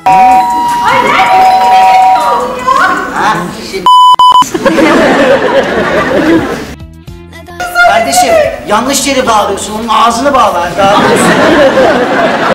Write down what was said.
Ay nerede Ha? Kardeşim yanlış yeri bağlıyorsun. Onun ağzını bağla.